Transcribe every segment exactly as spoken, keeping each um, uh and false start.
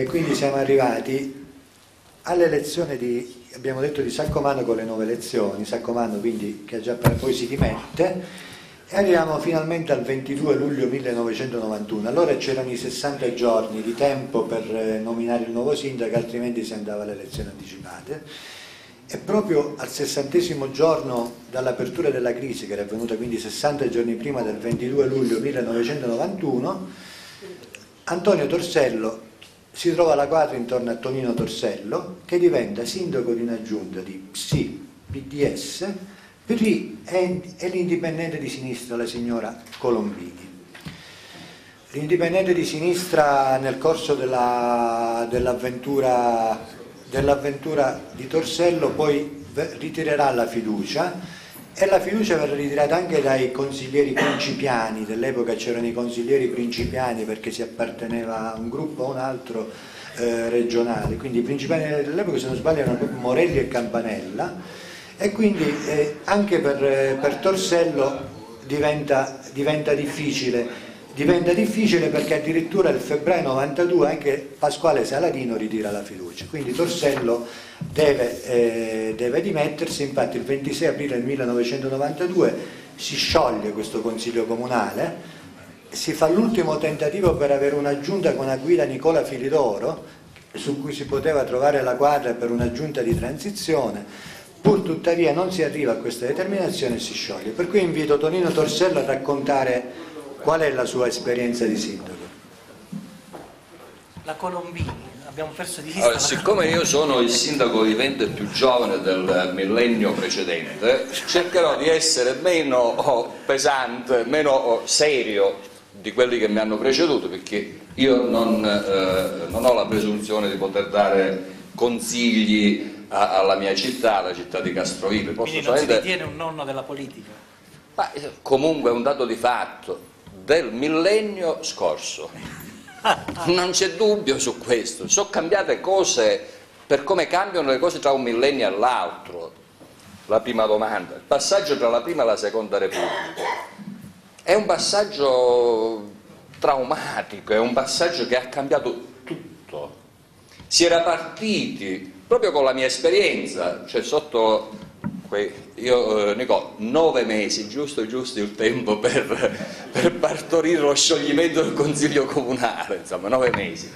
e quindi siamo arrivati all'elezione di, abbiamo detto, di Saccomanno con le nuove elezioni, Saccomanno quindi che già poi si dimette, e arriviamo finalmente al ventidue luglio millenovecentonovantuno. Allora c'erano i sessanta giorni di tempo per nominare il nuovo sindaco, altrimenti si andava alle elezioni anticipate, e proprio al sessantesimo giorno dall'apertura della crisi, che era avvenuta quindi sessanta giorni prima del ventidue luglio millenovecentonovantuno, Antonio Torsello si trova alla quadra intorno a Tonino Torsello, che diventa sindaco di una giunta di P S I, P D S, P R I e l'indipendente di sinistra, la signora Colombini. L'indipendente di sinistra nel corso della, dell'avventura, dell'avventura di Torsello poi ritirerà la fiducia, e la fiducia verrà ritirata anche dai consiglieri principiani. Dell'epoca c'erano i consiglieri principiani perché si apparteneva a un gruppo o un altro eh, regionale, quindi i principiani dell'epoca, se non sbaglio, erano proprio Morelli e Campanella, e quindi eh, anche per, eh, per Torsello diventa, diventa difficile diventa difficile perché addirittura il febbraio novantadue anche Pasquale Saladino ritira la fiducia, quindi Torsello deve, eh, deve dimettersi. Infatti il ventisei aprile del millenovecentonovantadue si scioglie questo consiglio comunale, si fa l'ultimo tentativo per avere una giunta con a guida Nicola Filidoro, su cui si poteva trovare la quadra per una giunta di transizione. Pur tuttavia non si arriva a questa determinazione e si scioglie. Per cui invito Tonino Torsello a raccontare qual è la sua esperienza di sindaco. La Colombini, abbiamo perso di vista. Allora, siccome io sono il sindaco vivente più giovane del millennio precedente, cercherò di essere meno oh, pesante, oh, meno serio di quelli che mi hanno preceduto, perché io non, eh, non ho la presunzione di poter dare consigli a, alla mia città, la città di Castroville. Posso Quindi non solamente... si ritiene un nonno della politica? Ma comunque è un dato di fatto del millennio scorso, non c'è dubbio su questo. Sono cambiate cose per come cambiano le cose tra un millennio e l'altro. La prima domanda, il passaggio tra la prima e la seconda repubblica è un passaggio traumatico, è un passaggio che ha cambiato tutto. Si era partiti proprio con la mia esperienza, cioè sotto io, eh, Nicola, nove mesi, giusto giusto il tempo per, per partorire lo scioglimento del Consiglio Comunale, insomma nove mesi.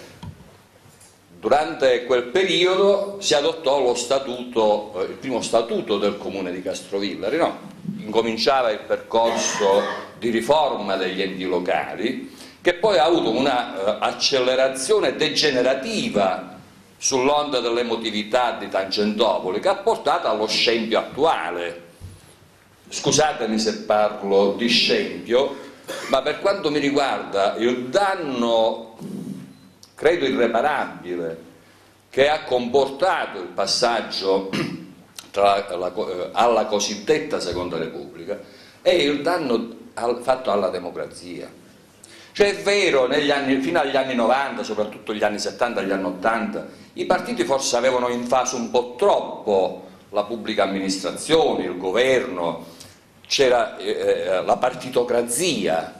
Durante quel periodo si adottò lo statuto, eh, il primo statuto del Comune di Castrovillari, no? Incominciava il percorso di riforma degli enti locali, che poi ha avuto una uh, accelerazione degenerativa sull'onda dell'emotività di Tangentopoli, che ha portato allo scempio attuale. Scusatemi se parlo di scempio, ma per quanto mi riguarda il danno, credo irreparabile, che ha comportato il passaggio tra la, la, alla cosiddetta Seconda Repubblica è il danno al, fatto alla democrazia. Cioè è vero, negli anni, fino agli anni novanta, soprattutto gli anni settanta, gli anni ottanta, i partiti forse avevano invaso un po' troppo la pubblica amministrazione, il governo, c'era eh, la partitocrazia.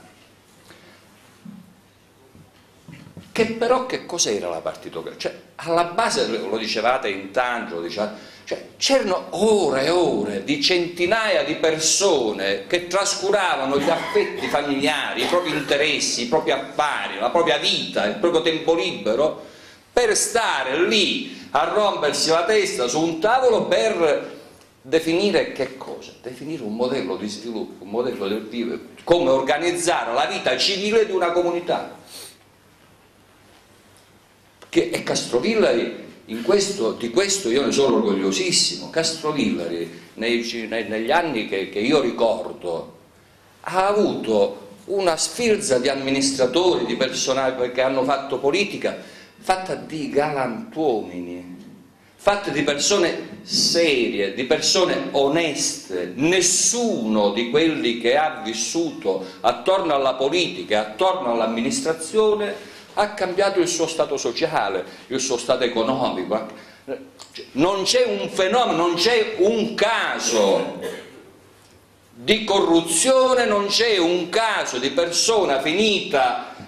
Che però che cos'era la partitocrazia? Cioè, alla base, lo dicevate in tanto, lo dicevate, cioè, c'erano ore e ore di centinaia di persone che trascuravano gli affetti familiari, i propri interessi, i propri affari, la propria vita, il proprio tempo libero, per stare lì a rompersi la testa su un tavolo per definire che cosa? Definire un modello di sviluppo, un modello di come organizzare la vita civile di una comunità. Che è Castrovillari, in questo, di questo io ne sono orgogliosissimo. Castrovillari nei, nei, negli anni che, che io ricordo ha avuto una sfilza di amministratori, di personaggi che hanno fatto politica fatta di galantuomini, fatta di persone serie, di persone oneste. Nessuno di quelli che ha vissuto attorno alla politica, attorno all'amministrazione ha cambiato il suo stato sociale, il suo stato economico. Non c'è un fenomeno, non c'è un caso di corruzione, non c'è un caso di persona finita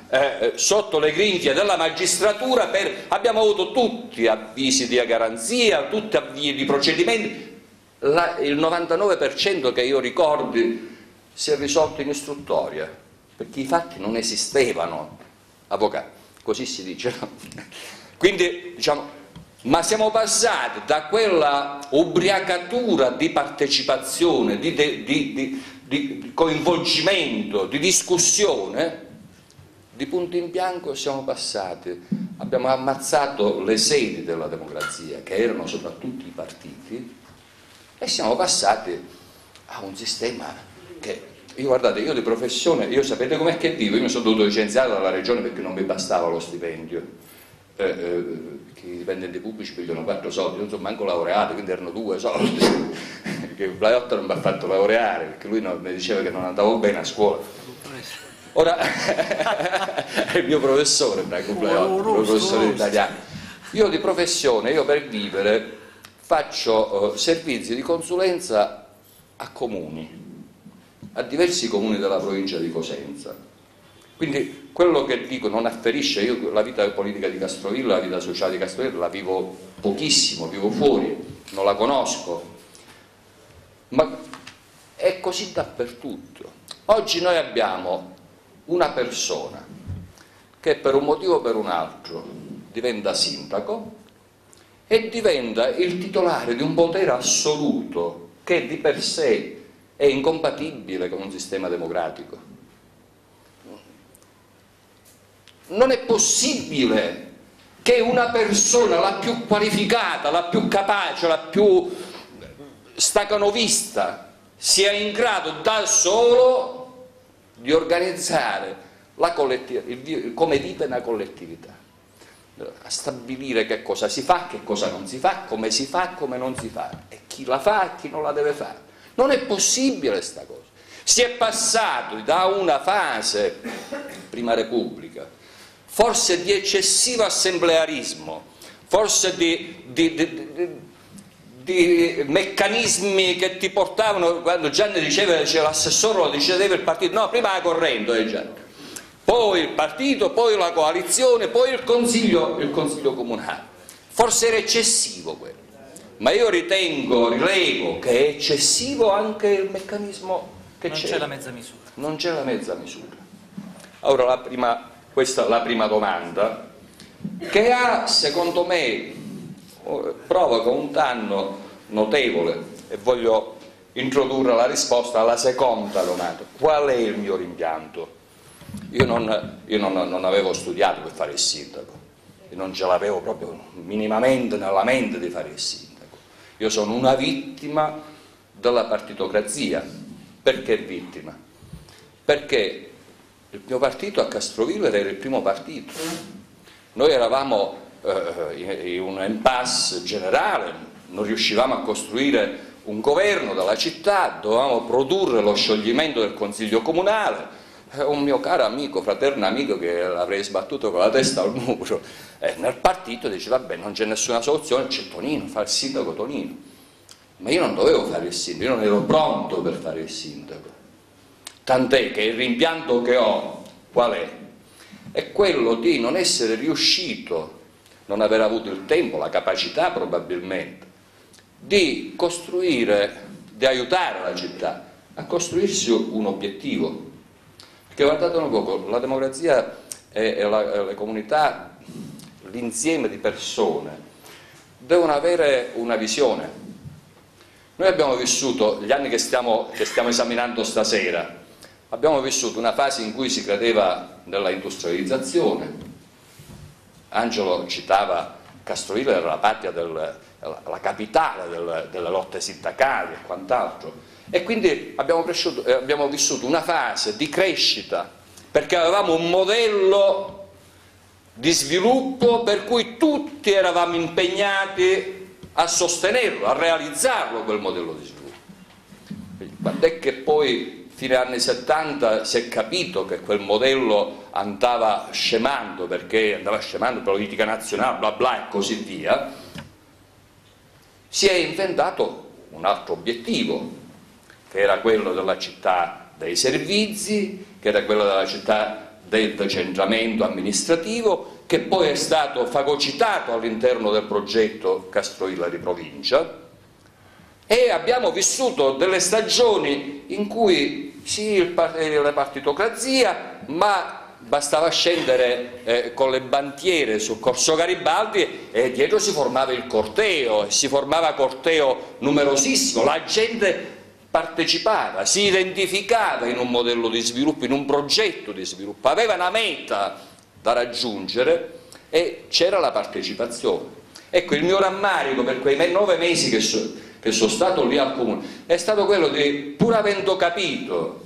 eh, sotto le grinfie della magistratura, per, abbiamo avuto tutti avvisi di garanzia, tutti avvii di procedimenti, la, il novantanove per cento che io ricordi si è risolto in istruttoria, perché i fatti non esistevano, avvocati, così si dice, no? Quindi diciamo, ma siamo passati da quella ubriacatura di partecipazione, di, di, di, di coinvolgimento, di discussione, di punto in bianco siamo passati, abbiamo ammazzato le sedi della democrazia, che erano soprattutto i partiti, e siamo passati a un sistema che, io guardate, io di professione, io sapete com'è che vivo, io mi sono dovuto licenziare dalla regione perché non mi bastava lo stipendio. Eh, eh, che i dipendenti pubblici pigliano quattro soldi, non sono manco laureato, quindi erano due soldi che Blaiotto non mi ha fatto laureare perché lui non, mi diceva che non andavo bene a scuola. Ora è il mio professore, Blaiotto, il mio professore di italiano. Io di professione, io per vivere faccio eh, servizi di consulenza a comuni, a diversi comuni della provincia di Cosenza. Quindi quello che dico non afferisce, io la vita politica di Castrovilla, la vita sociale di Castrovilla la vivo pochissimo, vivo fuori, non la conosco, ma è così dappertutto. Oggi noi abbiamo una persona che per un motivo o per un altro diventa sindaco e diventa il titolare di un potere assoluto che di per sé è incompatibile con un sistema democratico. Non è possibile che una persona, la più qualificata, la più capace, la più stacanovista, sia in grado da solo di organizzare la collettività, come vive una collettività, a stabilire che cosa si fa, che cosa non si fa, come si fa, come non si fa, e chi la fa e chi non la deve fare. Non è possibile questa cosa. Si è passati da una fase, prima Repubblica, forse di eccessivo assemblearismo, forse di, di, di, di, di meccanismi che ti portavano, quando Gianni diceva, diceva l'assessore lo decideva il partito, no, prima la corrente, eh, Gianni. Poi il partito, poi la coalizione, poi il consiglio, il consiglio comunale. Forse era eccessivo quello, ma io ritengo, rilevo che è eccessivo anche il meccanismo che c'è. Non c'è la mezza misura. Non c'è la mezza misura. Allora la prima... Questa è la prima domanda, che ha, secondo me, provoca un danno notevole, e voglio introdurre la risposta alla seconda domanda. Qual è il mio rimpianto? Io non, io non, non avevo studiato per fare il sindaco, io non ce l'avevo proprio minimamente nella mente di fare il sindaco. Io sono una vittima della partitocrazia. Perché vittima? Perché il mio partito a Castrovilla era il primo partito. Noi eravamo eh, in un impasse generale, non riuscivamo a costruire un governo della città, dovevamo produrre lo scioglimento del Consiglio Comunale. Eh, un mio caro amico, fraterno amico, che l'avrei sbattuto con la testa al muro, eh, nel partito dice vabbè, non c'è nessuna soluzione, c'è Tonino, fa il sindaco Tonino. Ma io non dovevo fare il sindaco, io non ero pronto per fare il sindaco. Tant'è che il rimpianto che ho, qual è? È quello di non essere riuscito, non aver avuto il tempo, la capacità probabilmente, di costruire, di aiutare la città a costruirsi un obiettivo. Perché guardate un poco, la democrazia e la, le comunità, l'insieme di persone, devono avere una visione. Noi abbiamo vissuto gli anni che stiamo, che stiamo esaminando stasera. Abbiamo vissuto una fase in cui si credeva nella industrializzazione. Angelo citava Castrovilla era la patria del, la capitale del, delle lotte sindacali e quant'altro. E quindi abbiamo, cresciuto, eh, abbiamo vissuto una fase di crescita perché avevamo un modello di sviluppo per cui tutti eravamo impegnati a sostenerlo, a realizzarlo quel modello di sviluppo. Quando è che poi fine anni settanta si è capito che quel modello andava scemando, perché andava scemando politica nazionale, bla bla e così via, si è inventato un altro obiettivo, che era quello della città dei servizi, che era quello della città del decentramento amministrativo, che poi è stato fagocitato all'interno del progetto Castrovilla di provincia, e abbiamo vissuto delle stagioni in cui sì, il, la partitocrazia, ma bastava scendere eh, con le bandiere sul Corso Garibaldi e dietro si formava il corteo, e si formava corteo numerosissimo, la gente partecipava, si identificava in un modello di sviluppo, in un progetto di sviluppo, aveva una meta da raggiungere e c'era la partecipazione. Ecco, il mio rammarico per quei nove mesi che, so, che sono stato lì al comune è stato quello di, pur avendo capito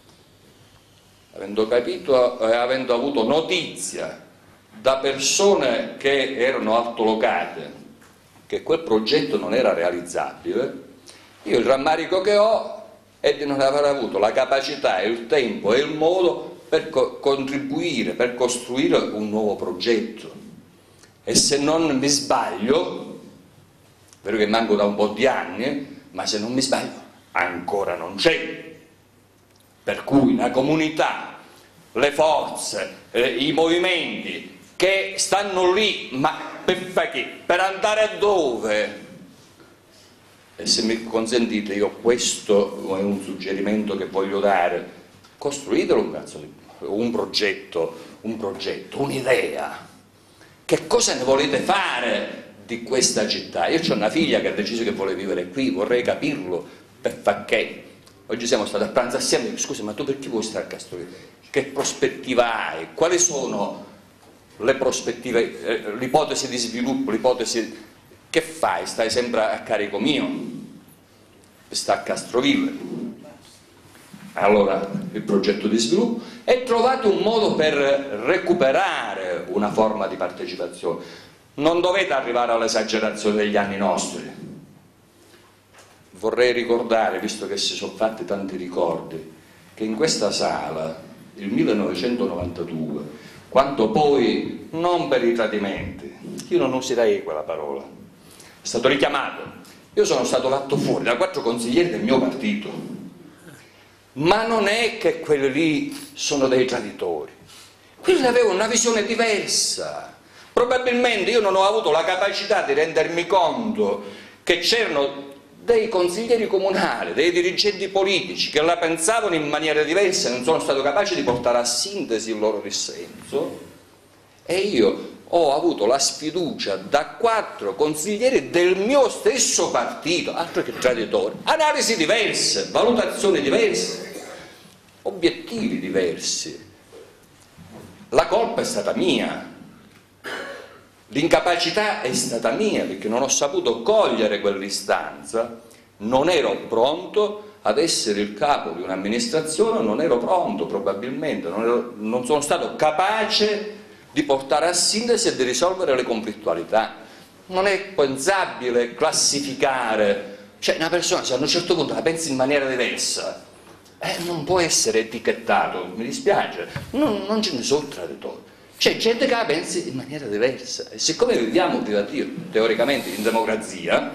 avendo capito e eh, avendo avuto notizia da persone che erano altolocate che quel progetto non era realizzabile, io il rammarico che ho è di non aver avuto la capacità, il tempo e il modo per co contribuire, per costruire un nuovo progetto. E se non mi sbaglio, vero che manco da un po' di anni, ma se non mi sbaglio ancora non c'è. Per cui la comunità, le forze, eh, i movimenti che stanno lì, ma per fare che? Per andare a dove? E se mi consentite, io questo è un suggerimento che voglio dare: costruitelo un cazzo di, un progetto, un progetto, un'idea. Che cosa ne volete fare di questa città? Io ho una figlia che ha deciso che vuole vivere qui, vorrei capirlo, per far che? Oggi siamo stati a pranzo assieme e dico: scusa, ma tu perché vuoi stare a Castrovilla? Che prospettiva hai? Quali sono le prospettive, eh, l'ipotesi di sviluppo, l'ipotesi... Che fai? Stai sempre a carico mio? Sta a Castrovilla. Allora, il progetto di sviluppo, e trovate un modo per recuperare una forma di partecipazione. Non dovete arrivare all'esagerazione degli anni nostri. Vorrei ricordare, visto che si sono fatti tanti ricordi, che in questa sala, il millenovecentonovantadue, quando poi, non per i tradimenti, io non userei quella parola, è stato richiamato, io sono stato fatto fuori da quattro consiglieri del mio partito, ma non è che quelli lì sono dei traditori, quelli avevano una visione diversa. Probabilmente io non ho avuto la capacità di rendermi conto che c'erano dei consiglieri comunali, dei dirigenti politici che la pensavano in maniera diversa e non sono stato capace di portare a sintesi il loro dissenso, e io ho avuto la sfiducia da quattro consiglieri del mio stesso partito, altro che traditori, analisi diverse, valutazioni diverse, obiettivi diversi. La colpa è stata mia, l'incapacità è stata mia, perché non ho saputo cogliere quell'istanza, non ero pronto ad essere il capo di un'amministrazione, non ero pronto probabilmente, non, ero, non sono stato capace di portare a sintesi e di risolvere le conflittualità. Non è pensabile classificare, cioè una persona se a un certo punto la pensa in maniera diversa, eh, non può essere etichettato, mi dispiace, non, non ce ne sono traditori. C'è gente che la pensa in maniera diversa, e siccome viviamo, viva Dio, teoricamente in democrazia,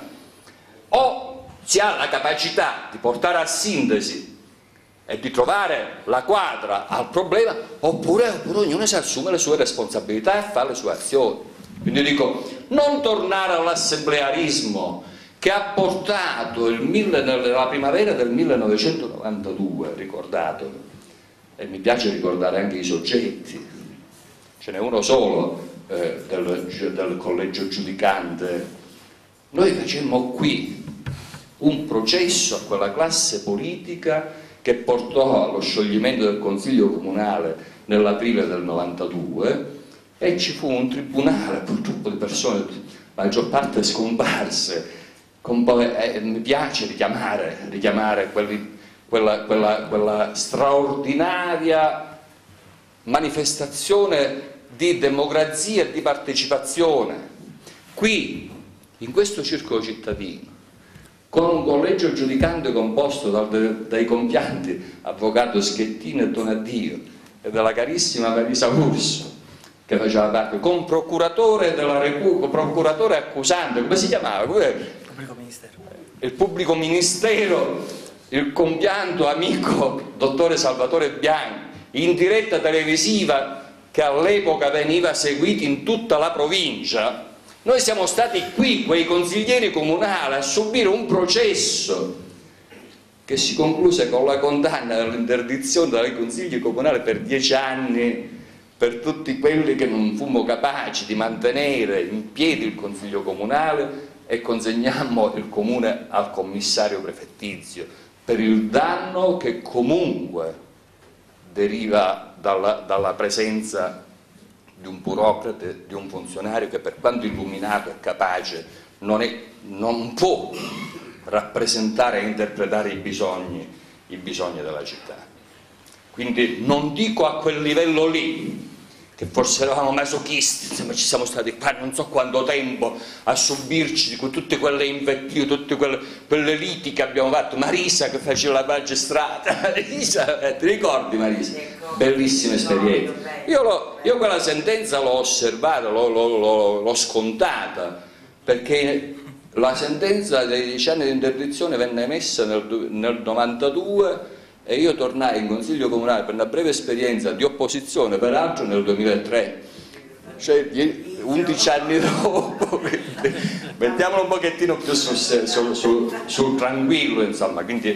o si ha la capacità di portare a sintesi e di trovare la quadra al problema, oppure, oppure ognuno si assume le sue responsabilità e fa le sue azioni. Quindi dico, non tornare all'assemblearismo che ha portato il mille, nella primavera del millenovecentonovantadue, ricordatelo, e mi piace ricordare anche i soggetti, ce n'è uno solo eh, del, del collegio giudicante. Noi facemmo qui un processo a quella classe politica che portò allo scioglimento del Consiglio Comunale nell'aprile del novantadue, e ci fu un tribunale purtroppo di persone, la maggior parte scomparse. Con poi, eh, mi piace richiamare, richiamare quelli, quella, quella, quella straordinaria manifestazione di democrazia e di partecipazione qui, in questo circolo cittadino, con un collegio giudicante composto dal, dai compianti avvocato Schettino e Donaddio e della carissima Marisa Urso, che faceva parte, con procuratore della Repubblica, procuratore accusante, come si chiamava? Il pubblico ministero. Il pubblico ministero, il compianto amico dottore Salvatore Bianchi, in diretta televisiva che all'epoca veniva seguita in tutta la provincia, noi siamo stati qui, quei consiglieri comunali, a subire un processo che si concluse con la condanna dell'interdizione dai consigli comunali per dieci anni per tutti quelli che non fummo capaci di mantenere in piedi il consiglio comunale, e consegnammo il comune al commissario prefettizio per il danno che comunque deriva dalla, dalla presenza di un burocrate, di un funzionario che, per quanto illuminato e capace, non, è, non può rappresentare e interpretare i bisogni, i bisogni della città. Quindi non dico a quel livello lì, che forse eravamo masochisti, insomma, ci siamo stati qua non so quanto tempo a subirci con tutte quelle invettive, tutte quelle, quelle liti che abbiamo fatto. Marisa che faceva la magistrata, Marisa, eh, ti ricordi Marisa? Bellissima esperienza. Io, lo, io quella sentenza l'ho osservata, l'ho, l'ho, l'ho scontata, perché la sentenza dei dieci anni di interdizione venne emessa nel, nel novantadue, e io tornai in consiglio comunale per una breve esperienza di opposizione, peraltro nel duemilatré, cioè undici anni dopo. Mettiamolo un pochettino più sul, sul, sul, sul tranquillo, insomma. Quindi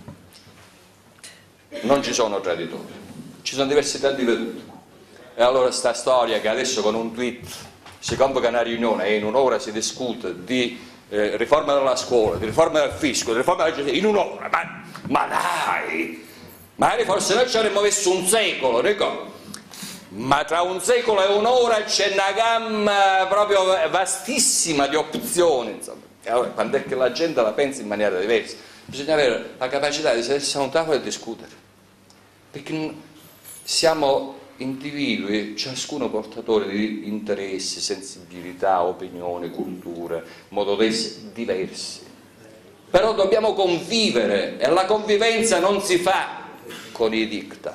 non ci sono traditori, ci sono diversità di vedute. E allora sta storia che adesso con un tweet si convoca una riunione e in un'ora si discute di eh, riforma della scuola, di riforma del fisco, di riforma della giustizia, in un'ora, ma Ma dai, magari forse noi ci avremmo messo un secolo, ricordo. Ma tra un secolo e un'ora c'è una gamma proprio vastissima di opzioni, insomma. E allora, quando è che la gente la pensa in maniera diversa, bisogna avere la capacità di sedersi a un tavolo e discutere, perché siamo individui, ciascuno portatore di interessi, sensibilità, opinioni, culture, modo d'essere diversi. Però dobbiamo convivere, e la convivenza non si fa con i diktat.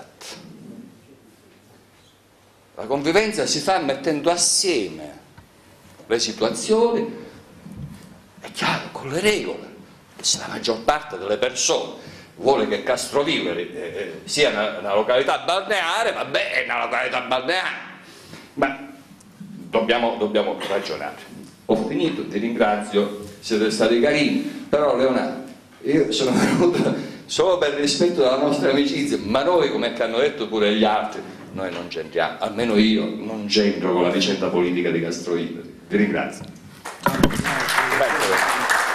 La convivenza si fa mettendo assieme le situazioni, è chiaro, con le regole. Se la maggior parte delle persone vuole che Castrovillari eh, sia una, una località balneare, vabbè, è una località balneare. Ma dobbiamo, dobbiamo ragionare. Ho finito, ti ringrazio, siete stati carini, però Leonardo, io sono venuto solo per il rispetto della nostra amicizia, ma noi, come hanno detto pure gli altri, noi non c'entriamo, almeno io non c'entro con la vicenda politica di Castrovillari. Vi ringrazio. Grazie.